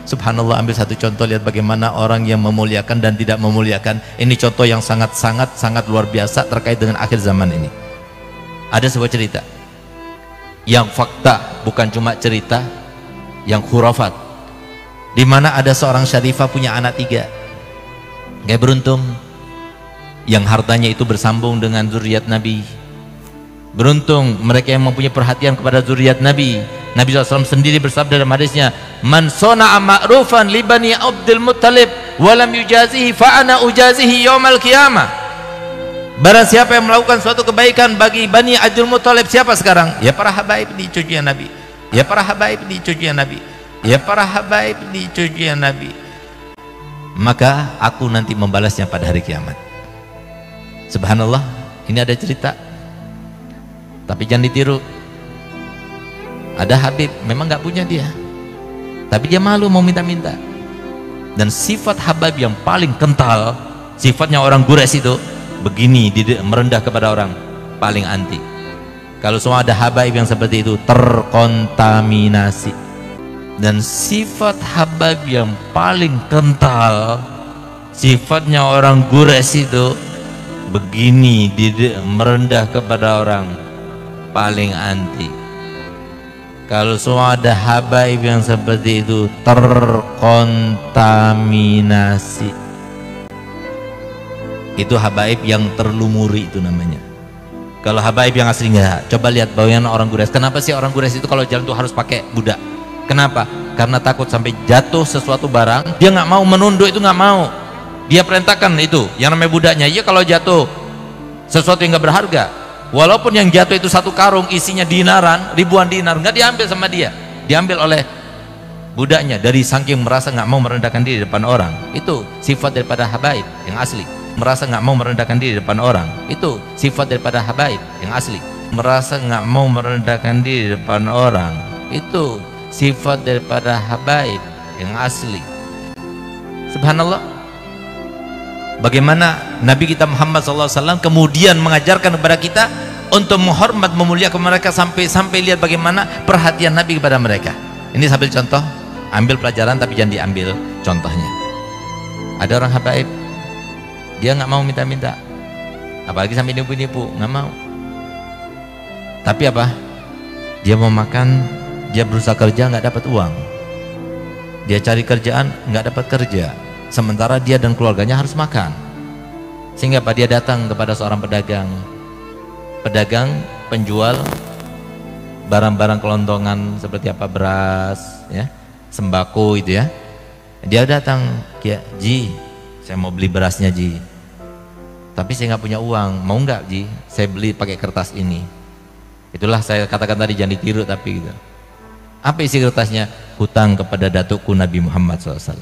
Subhanallah, ambil satu contoh, lihat bagaimana orang yang memuliakan dan tidak memuliakan. Ini contoh yang sangat luar biasa terkait dengan akhir zaman ini. Ada sebuah cerita yang fakta, bukan cuma cerita yang khurafat, di mana ada seorang syarifah punya anak 3. Kayak beruntung yang hartanya itu bersambung dengan zuriat Nabi. Beruntung mereka yang mempunyai perhatian kepada zuriat Nabi. Nabi SAW sendiri bersabda dalam hadisnya, man sona'a ma'rufan li bani Abdul Muttalib walam yujazihi fa'ana ujazihi yawmal qiyamah. Barang siapa yang melakukan suatu kebaikan bagi bani Abdul Muttalib, siapa sekarang? Ya para habaib di cucian Nabi, ya para habaib di cucian Nabi, ya para habaib di cucian Nabi, maka aku nanti membalasnya pada hari kiamat. Subhanallah, ini ada cerita, tapi jangan ditiru. Ada Habib, memang nggak punya dia, tapi dia malu mau minta-minta. Dan sifat Habib yang paling kental, sifatnya orang Quraisy itu begini, merendah kepada orang, paling anti. Kalau semua ada Habib yang seperti itu, terkontaminasi. Dan sifat Habib yang paling kental, sifatnya orang Quraisy itu begini, merendah kepada orang, paling anti. Kalau semua ada habaib yang seperti itu, terkontaminasi. Itu habaib yang terlumuri, itu namanya. Kalau habaib yang asli enggak. Coba lihat bagaimana orang Quraisy. Kenapa sih orang Quraisy itu kalau jalan tuh harus pakai budak? Kenapa? Karena takut sampai jatuh sesuatu barang, dia nggak mau menunduk, itu nggak mau. Dia perintahkan itu, yang namanya budaknya. Iya, kalau jatuh sesuatu yang nggak berharga, walaupun yang jatuh itu satu karung isinya dinaran, ribuan dinar, nggak diambil sama dia, diambil oleh budaknya. Dari saking merasa nggak mau merendahkan diri di depan orang. Itu sifat daripada habaib yang asli. Merasa nggak mau merendahkan diri di depan orang, itu sifat daripada habaib yang asli. Merasa nggak mau merendahkan diri di depan orang, itu sifat daripada habaib yang asli. Subhanallah, bagaimana Nabi kita Muhammad SAW kemudian mengajarkan kepada kita untuk menghormat, memuliakan mereka, sampai lihat bagaimana perhatian Nabi kepada mereka. Ini sambil contoh, ambil pelajaran tapi jangan diambil contohnya. Ada orang habaib, dia nggak mau minta-minta, apalagi sampai nipu-nipu, nggak mau. Tapi apa? Dia mau makan, dia berusaha kerja nggak dapat uang, dia cari kerjaan nggak dapat kerja, sementara dia dan keluarganya harus makan. Sehingga apa? Dia datang kepada seorang pedagang penjual barang-barang kelontongan seperti apa, beras, ya, sembako itu ya. Dia datang, Ji, saya mau beli berasnya Ji, tapi saya nggak punya uang, mau nggak Ji saya beli pakai kertas ini. Itulah saya katakan tadi, jangan ditiru tapi gitu. Apa isi kertasnya? Hutang kepada datukku Nabi Muhammad SAW.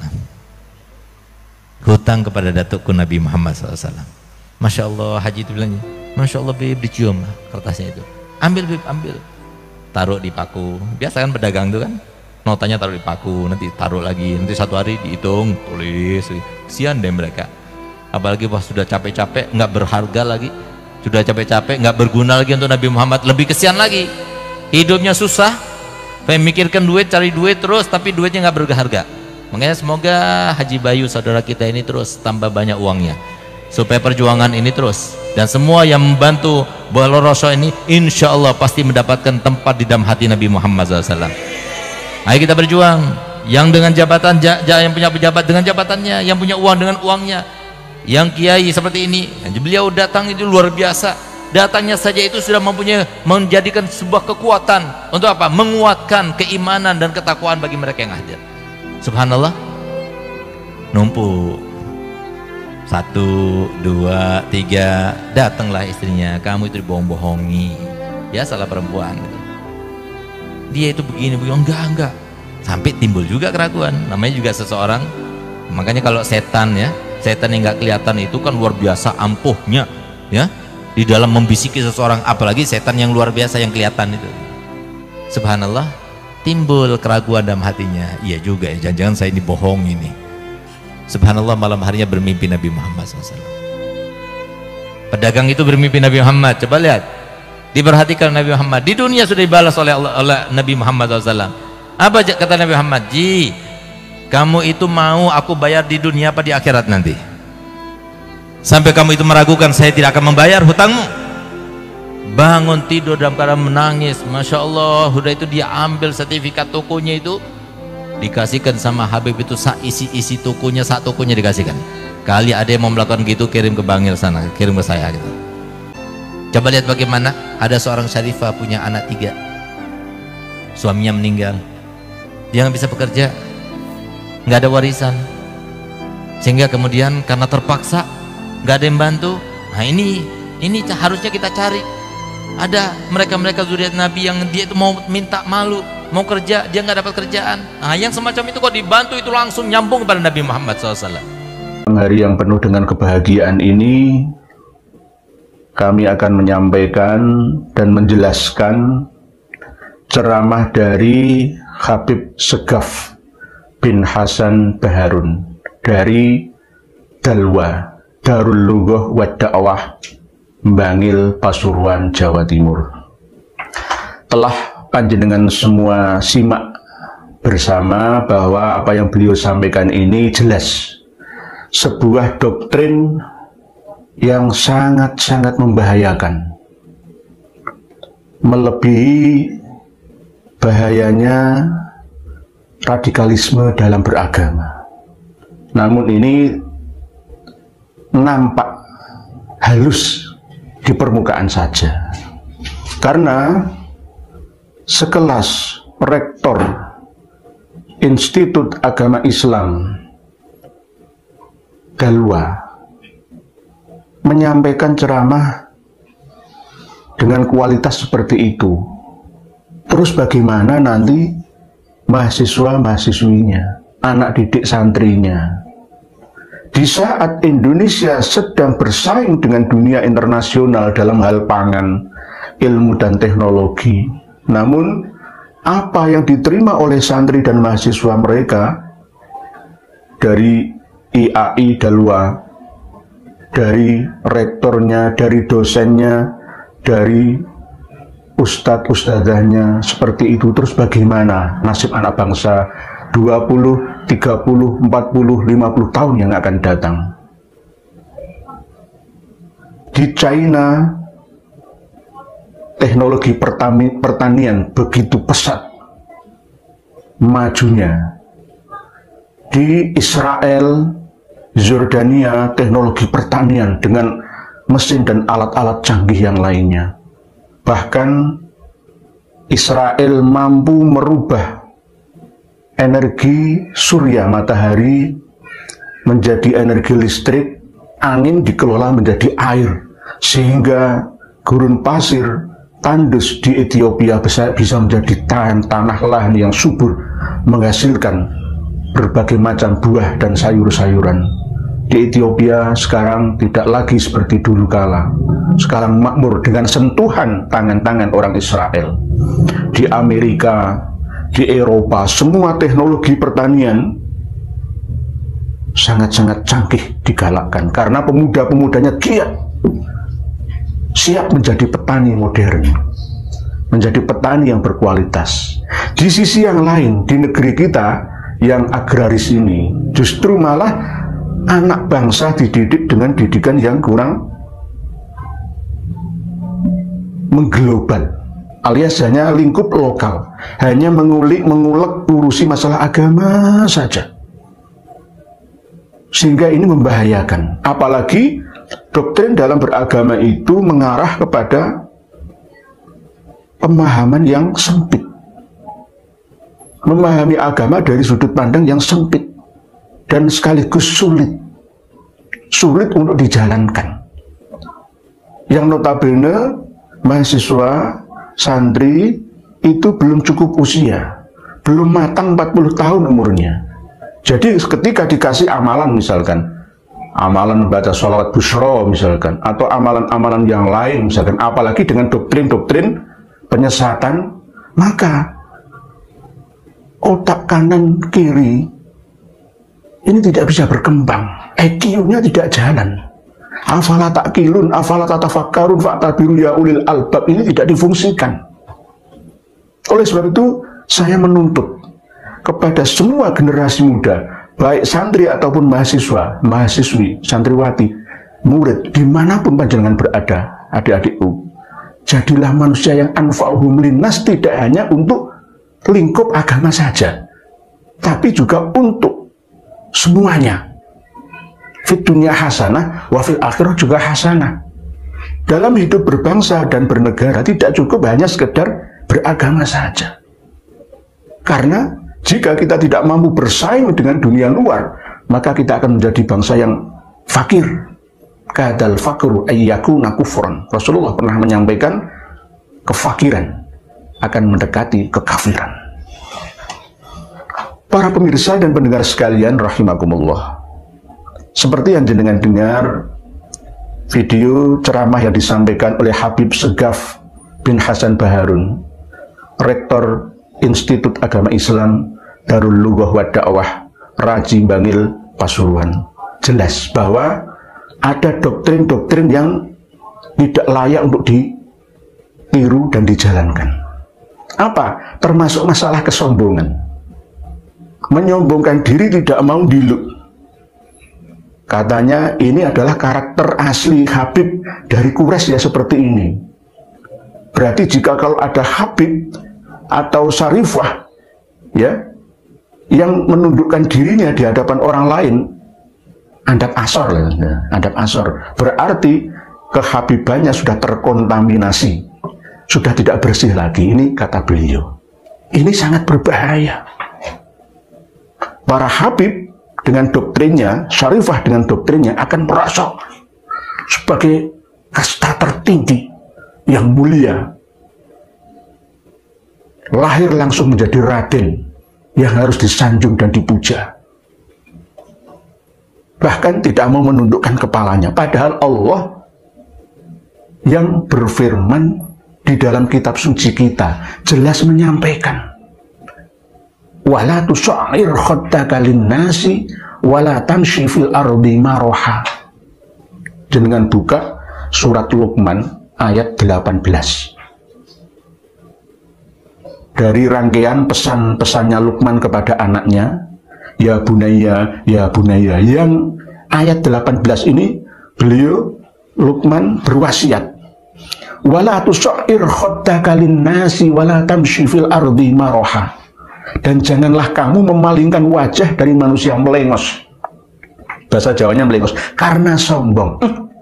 Hutang kepada datukku Nabi Muhammad SAW. Masya Allah, Haji itu bilangnya, Masya Allah Bib, dicium kertasnya itu. Ambil Bib, ambil. Taruh di paku. Biasa kan pedagang itu kan, notanya taruh di paku, nanti taruh lagi, nanti satu hari dihitung, tulis. Kesian deh mereka. Apalagi pas sudah capek-capek, nggak berharga lagi. Sudah capek-capek, nggak berguna lagi untuk Nabi Muhammad, lebih kesian lagi. Hidupnya susah, memikirkan duit, cari duit terus, tapi duitnya nggak berharga. Makanya semoga Haji Bayu saudara kita ini terus tambah banyak uangnya, supaya perjuangan ini terus, dan semua yang membantu Bola Rasul ini insya Allah pasti mendapatkan tempat di dalam hati Nabi Muhammad SAW. Ayo kita berjuang, yang dengan jabatan, yang punya pejabat dengan jabatannya, yang punya uang dengan uangnya, yang kiai seperti ini, beliau datang itu luar biasa. Datangnya saja itu sudah mempunyai, menjadikan sebuah kekuatan untuk apa? Menguatkan keimanan dan ketakwaan bagi mereka yang hadir. Subhanallah, numpuk 1, 2, 3, datanglah istrinya, kamu itu dibohong-bohongi. Ya salah perempuan gitu. Dia itu begini, enggak, sampai timbul juga keraguan. Namanya juga seseorang. Makanya kalau setan ya, setan yang nggak kelihatan itu kan luar biasa ampuhnya ya, di dalam membisiki seseorang, apalagi setan yang luar biasa yang kelihatan itu. Subhanallah, timbul keraguan dalam hatinya. Iya juga ya, jangan-jangan saya ini bohong ini. Subhanallah, malam harinya bermimpi Nabi Muhammad SAW. Pedagang itu bermimpi Nabi Muhammad. Coba lihat, diperhatikan Nabi Muhammad. Di dunia sudah dibalas oleh Nabi Muhammad SAW. Apa kata Nabi Muhammad? Ji, kamu itu mau aku bayar di dunia apa di akhirat nanti? Sampai kamu itu meragukan saya tidak akan membayar hutangmu. Bangun tidur dalam keadaan menangis, Masya Allah. Udah itu dia ambil sertifikat tokonya itu, dikasihkan sama Habib itu, isi tokonya, sak tokonya dikasihkan. Kali ada yang mau melakukan gitu, kirim ke Bangil sana, kirim ke saya gitu. Coba lihat bagaimana ada seorang syarifah punya anak 3, suaminya meninggal, dia nggak bisa bekerja, nggak ada warisan, sehingga kemudian karena terpaksa nggak ada yang bantu. Nah ini harusnya kita cari. Ada mereka zuriat Nabi yang dia itu mau minta malu, mau kerja, dia nggak dapat kerjaan. Nah yang semacam itu kok dibantu, itu langsung nyambung kepada Nabi Muhammad SAW. Hari yang penuh dengan kebahagiaan ini, kami akan menyampaikan dan menjelaskan ceramah dari Habib Segaf bin Hasan Baharun dari Dalwa, Darul Lughah wa Da'wah, Bangil, Pasuruan, Jawa Timur. Telah panjenengan semua simak bersama bahwa apa yang beliau sampaikan ini jelas sebuah doktrin yang sangat-sangat membahayakan, melebihi bahayanya radikalisme dalam beragama. Namun ini nampak halus di permukaan saja, karena sekelas rektor Institut Agama Islam Dalwa menyampaikan ceramah dengan kualitas seperti itu, terus bagaimana nanti mahasiswa-mahasiswinya, anak didik santrinya, di saat Indonesia sedang bersaing dengan dunia internasional dalam hal pangan, ilmu dan teknologi. Namun apa yang diterima oleh santri dan mahasiswa mereka dari IAI Dalwa, dari rektornya, dari dosennya, dari ustadz-ustadzahnya, seperti itu, terus bagaimana nasib anak bangsa 20, 30, 40, 50 tahun yang akan datang. Di China, teknologi pertanian begitu pesat majunya. Di Israel, Jordania, teknologi pertanian dengan mesin dan alat-alat canggih yang lainnya. Bahkan Israel mampu merubah energi surya matahari menjadi energi listrik, angin dikelola menjadi air, sehingga gurun pasir tandus di Ethiopia bisa menjadi tanah lahan yang subur, menghasilkan berbagai macam buah dan sayur-sayuran. Di Ethiopia sekarang tidak lagi seperti dulu kala, sekarang makmur dengan sentuhan tangan-tangan orang Israel. Di Amerika, di Eropa, semua teknologi pertanian sangat-sangat canggih digalakkan, karena pemuda-pemudanya giat, siap menjadi petani modern, menjadi petani yang berkualitas. Di sisi yang lain, di negeri kita yang agraris ini, justru malah anak bangsa dididik dengan didikan yang kurang mengglobal, alias hanya lingkup lokal, hanya mengulek urusi masalah agama saja, sehingga ini membahayakan. Apalagi doktrin dalam beragama itu mengarah kepada pemahaman yang sempit, memahami agama dari sudut pandang yang sempit dan sekaligus sulit untuk dijalankan, yang notabene mahasiswa santri itu belum cukup usia, belum matang 40 tahun umurnya. Jadi ketika dikasih amalan, misalkan amalan baca sholawat bushro misalkan, atau amalan-amalan yang lain misalkan, apalagi dengan doktrin-doktrin penyesatan, maka otak kanan kiri ini tidak bisa berkembang, EQ-nya tidak jalan. Afala ta'qilun, afala tatafakkarun, fa'tabiru ya ulil albab, ini tidak difungsikan. Oleh sebab itu saya menuntut kepada semua generasi muda, baik santri ataupun mahasiswa, mahasiswi, santriwati, murid, dimanapun panjenengan berada, adik-adikku, jadilah manusia yang anfa'uhum linnas, tidak hanya untuk lingkup agama saja, tapi juga untuk semuanya. Fit dunya hasanah, wa fil akhirah juga hasanah. Dalam hidup berbangsa dan bernegara tidak cukup hanya sekedar beragama saja. Karena jika kita tidak mampu bersaing dengan dunia luar, maka kita akan menjadi bangsa yang fakir. Kadal fakru ayyakuna kufran. Rasulullah pernah menyampaikan kefakiran akan mendekati kekafiran. Para pemirsa dan pendengar sekalian rahimakumullah, seperti yang jenengan dengar video ceramah yang disampaikan oleh Habib Segaf bin Hasan Baharun, Rektor Institut Agama Islam Darul Lughah wa Dakwah Raji Bangil Pasuruan, jelas bahwa ada doktrin-doktrin yang tidak layak untuk ditiru dan dijalankan. Apa? Termasuk masalah kesombongan, menyombongkan diri, tidak mau diluk. Katanya ini adalah karakter asli Habib dari Quraisy ya, seperti ini. Berarti jika kalau ada Habib atau Syarifah ya yang menundukkan dirinya di hadapan orang lain, adab asor ya, adab asor, berarti kehabibannya sudah terkontaminasi, sudah tidak bersih lagi. Ini kata beliau, ini sangat berbahaya. Para habib dengan doktrinnya, Syarifah dengan doktrinnya akan merasa sebagai kasta tertinggi yang mulia, lahir langsung menjadi raden yang harus disanjung dan dipuja, bahkan tidak mau menundukkan kepalanya. Padahal Allah yang berfirman di dalam kitab suci kita jelas menyampaikan, wala tusa'ir khaddaka linnasi wala tamshi fil ardi maraha. Dengan buka surat Luqman ayat 18. Dari rangkaian pesan-pesannya Luqman kepada anaknya, ya bunaya, yang ayat 18 ini beliau Luqman berwasiat, wala tusa'ir khaddaka linnasi wala tamshi fil ardi maraha. Dan janganlah kamu memalingkan wajah dari manusia melengos. Bahasa Jawanya melengos karena sombong.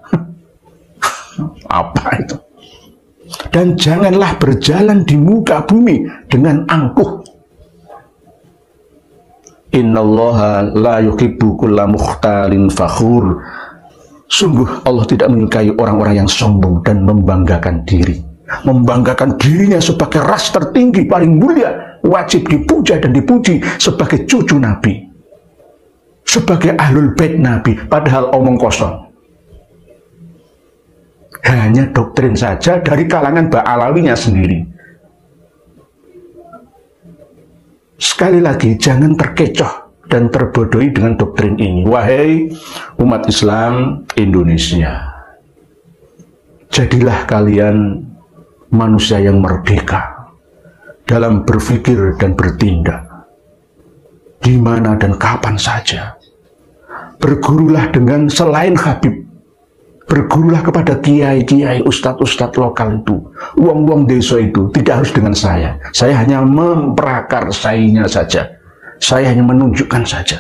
Apa itu? Dan janganlah berjalan di muka bumi dengan angkuh. Innallaha la yuhibbu kulla mukhtalin fakhur. Sungguh Allah tidak menyukai orang-orang yang sombong dan membanggakan diri. Membanggakan dirinya sebagai ras tertinggi paling mulia, wajib dipuja dan dipuji sebagai cucu Nabi, sebagai ahlul bait Nabi, padahal omong kosong. Hanya doktrin saja dari kalangan Ba'alawinya sendiri. Sekali lagi, jangan terkecoh dan terbodohi dengan doktrin ini. Wahai umat Islam Indonesia, jadilah kalian manusia yang merdeka dalam berpikir dan bertindak, di mana dan kapan saja. Bergurulah dengan selain Habib, bergurulah kepada kiai-kiai, ustadz-ustadz lokal itu, wong-wong desa itu, tidak harus dengan saya. Saya hanya memprakarsainya saja, saya hanya menunjukkan saja.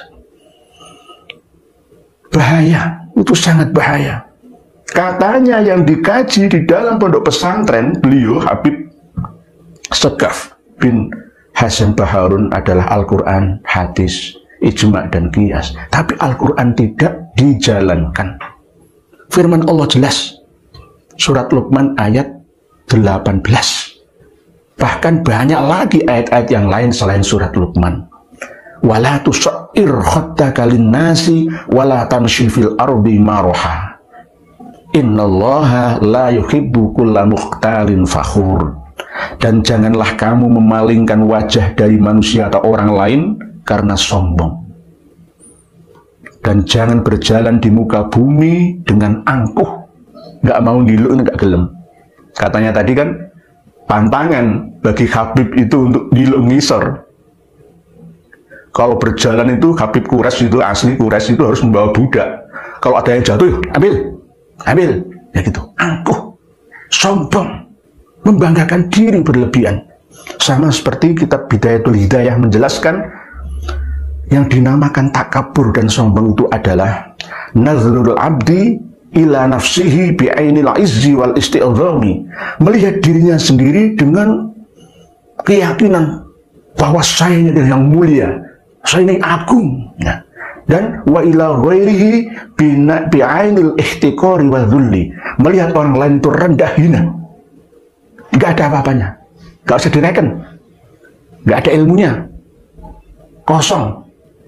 Bahaya, itu sangat bahaya. Katanya yang dikaji di dalam pondok pesantren beliau Habib Segaf bin Hasan Baharun adalah Al-Quran, hadis, ijma' dan qiyas. Tapi Al-Quran tidak dijalankan. Firman Allah jelas, surat Luqman ayat 18. Bahkan banyak lagi ayat-ayat yang lain selain surat Luqman. Wala tusa'ir khaddaka linnasi wala tamshi fil ardi maraha. Innallaha la yuhibbu kulla mukhtalin fakhur. Dan janganlah kamu memalingkan wajah dari manusia atau orang lain karena sombong. Dan jangan berjalan di muka bumi dengan angkuh, nggak mau diluk, nggak gelem. Katanya tadi kan pantangan bagi Habib itu untuk diluk ngisor. Kalau berjalan itu Habib Quraisy itu asli Quraisy itu harus membawa budak. Kalau ada yang jatuh, ambil, ya gitu. Angkuh, sombong, membanggakan diri berlebihan. Sama seperti kitab Bidayatul Hidayah menjelaskan yang dinamakan takabur dan sombong itu adalah nazrul abdi ila nafsihi bi'ainil izzi wal isti'zami, melihat dirinya sendiri dengan keyakinan bahwa saya ini adalah yang mulia, saya ini agung, ya. Dan wa ila ghairihi bi'ainil ihtiqari wal dhulli, melihat orang lain itu rendah hina, nggak ada apa-apanya, nggak usah direken, nggak ada ilmunya, kosong.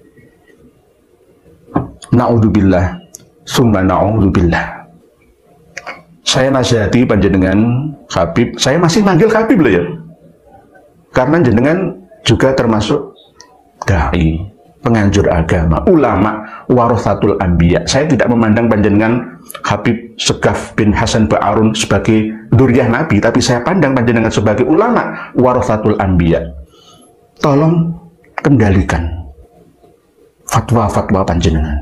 Na'udzubillah, summa na'udzubillah. Saya nasihati panjenengan Habib, saya masih manggil Habib loh ya, karena jenengan juga termasuk dai, penganjur agama, ulama, warathatul anbiya. Saya tidak memandang panjenengan Habib Segaf bin Hasan Ba'arun sebagai dzurriyyah Nabi, tapi saya pandang panjenengan sebagai ulama, warathatul anbiya. Tolong kendalikan fatwa-fatwa panjenengan.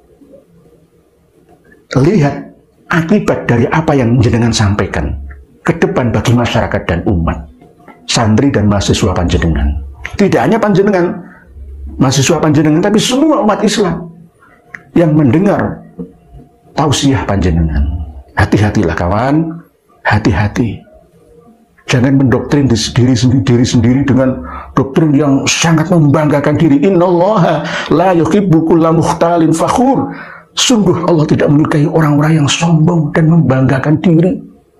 Lihat akibat dari apa yang jenengan sampaikan ke depan bagi masyarakat dan umat, santri dan mahasiswa panjenengan. Tidak hanya panjenengan, mahasiswa panjenengan, tapi semua umat Islam yang mendengar tausiah panjenengan. Hati-hatilah kawan, hati-hati. Jangan mendoktrin diri sendiri dengan doktrin yang sangat membanggakan diri. Innallaha la yuhibbu kulla mukhtalin fakhur. Sungguh Allah tidak menyukai orang-orang yang sombong dan membanggakan diri.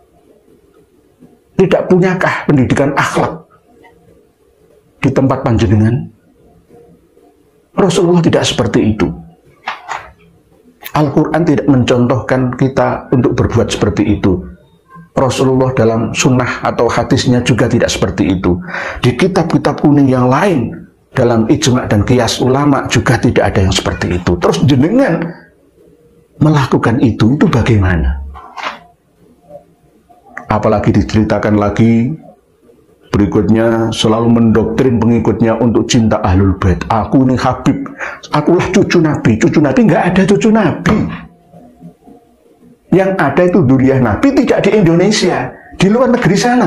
Tidak punyakah pendidikan akhlak di tempat panjenengan? Rasulullah tidak seperti itu. Al-Quran tidak mencontohkan kita untuk berbuat seperti itu. Rasulullah dalam sunnah atau hadisnya juga tidak seperti itu. Di kitab-kitab kuning yang lain, dalam ijma' dan qiyas ulama juga tidak ada yang seperti itu. Terus jenengan melakukan itu bagaimana? Apalagi diceritakan lagi berikutnya selalu mendoktrin pengikutnya untuk cinta Ahlul Bait. Aku ini Habib, akulah cucu Nabi. Cucu Nabi nggak ada cucu Nabi. Yang ada itu dzurriyyah Nabi, tidak di Indonesia, di luar negeri sana.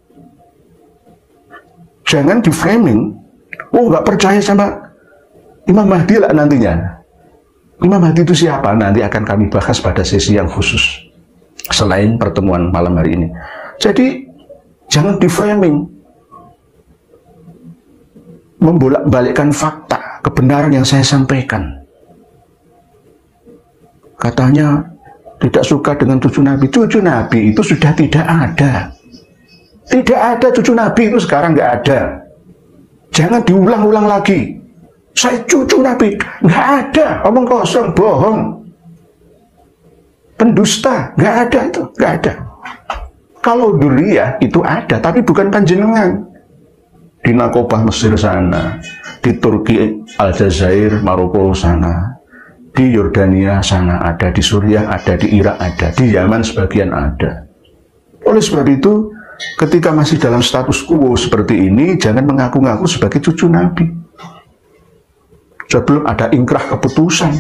Jangan di framing, oh nggak percaya sama Imam Mahdi lah nantinya. Imam Mahdi itu siapa? Nanti akan kami bahas pada sesi yang khusus selain pertemuan malam hari ini. Jadi jangan di framing, membolak-balikkan fakta, kebenaran yang saya sampaikan. Katanya tidak suka dengan cucu Nabi. Cucu Nabi itu sudah tidak ada. Tidak ada cucu Nabi itu sekarang, nggak ada. Jangan diulang-ulang lagi. Saya cucu Nabi, nggak ada, omong kosong, bohong, pendusta, nggak ada itu, nggak ada. Kalau dzurriyyah itu ada, tapi bukan panjenengan. Di Nakobah Mesir sana, di Turki, Aljazair, Maroko sana, di Yordania sana ada, di Suriah ada, di Irak ada, di Yaman sebagian ada. Oleh sebab itu, ketika masih dalam status quo seperti ini, jangan mengaku-ngaku sebagai cucu Nabi sebelum ada ingkrah keputusan.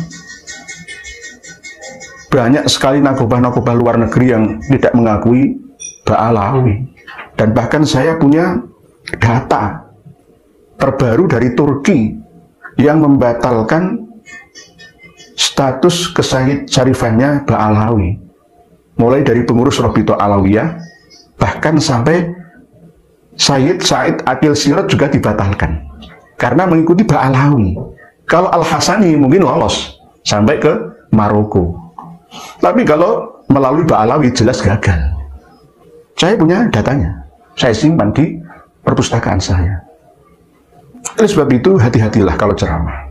Banyak sekali nakobah-nakobah luar negeri yang tidak mengakui Ba'alawi. Dan bahkan saya punya data terbaru dari Turki yang membatalkan status kesayyid syarifannya Ba'alawi. Mulai dari pengurus Rabithah Alawiyah, bahkan sampai Sayyid Said Akil Sirot juga dibatalkan karena mengikuti Ba'alawi. Kalau Al-Hasani mungkin lolos sampai ke Maroko. Tapi kalau melalui Ba'alawi jelas gagal. Saya punya datanya. Saya simpan di perpustakaan saya. Oleh sebab itu hati-hatilah kalau ceramah.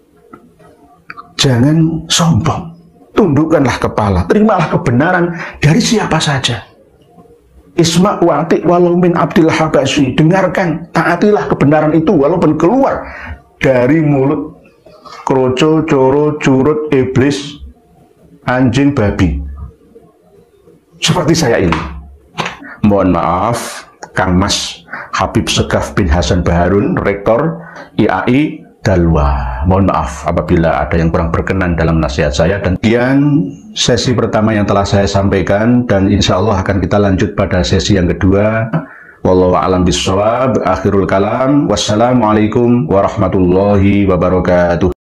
Jangan sombong. Tundukkanlah kepala. Terimalah kebenaran dari siapa saja. Isma' wa'ati walau min abdil habasyi. Dengarkan, taatilah kebenaran itu walaupun keluar dari mulut kroco, coro, curut, iblis, anjing, babi. Seperti saya ini. Mohon maaf, Kang Mas Habib Segaf bin Hasan Ba'arun, Rektor IAI dalwa. Mohon maaf apabila ada yang kurang berkenan dalam nasihat saya. Dan sekian sesi pertama yang telah saya sampaikan, dan insya Allah akan kita lanjut pada sesi yang kedua. Wallahu a'lam bishawab. Akhirul kalam. Wassalamualaikum warahmatullahi wabarakatuh.